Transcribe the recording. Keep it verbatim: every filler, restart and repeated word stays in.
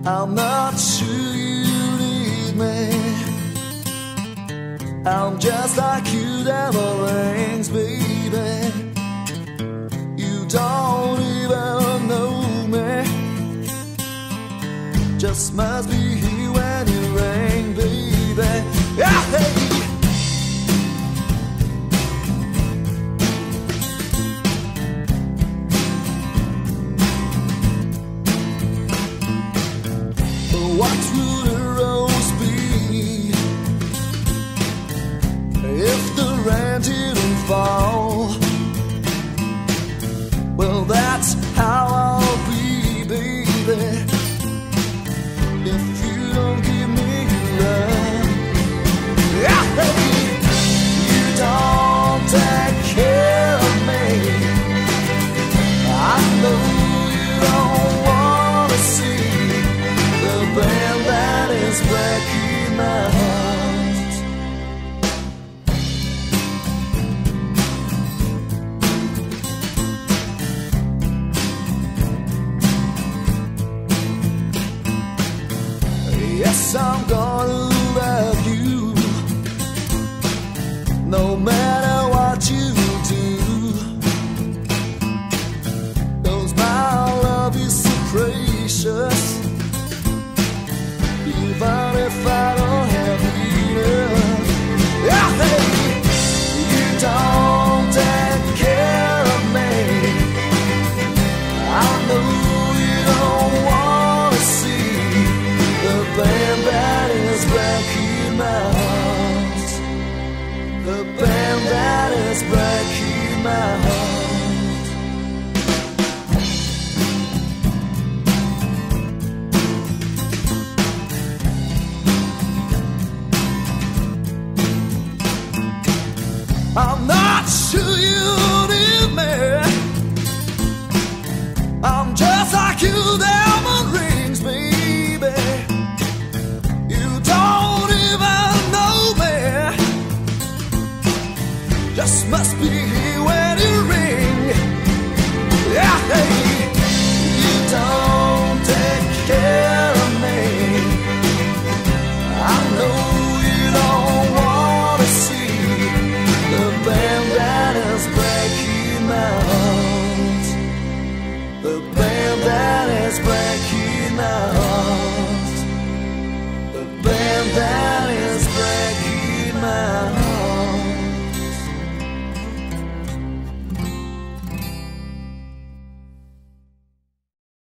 I'm not sure you need me. I'm just like you, devil rings, baby. You don't even know me. Just must be here when you ring, baby. Yeah, hey. What would a rose be if the rain didn't fall? Well, that's how I'll be, baby, if you don't give me love. Yeah, baby, you don't take care of me. I know you don't wanna see the band that is breaking my heart. Yes, I'm gonna love you no matter what you do, 'cause my love is so precious. Even if I don't have enough, yeah, hey, you don't take care of me. I know you don't wanna see the band that is breaking my heart. The band that is breaking my heart. I'm not sure you need me. I'm just like you there.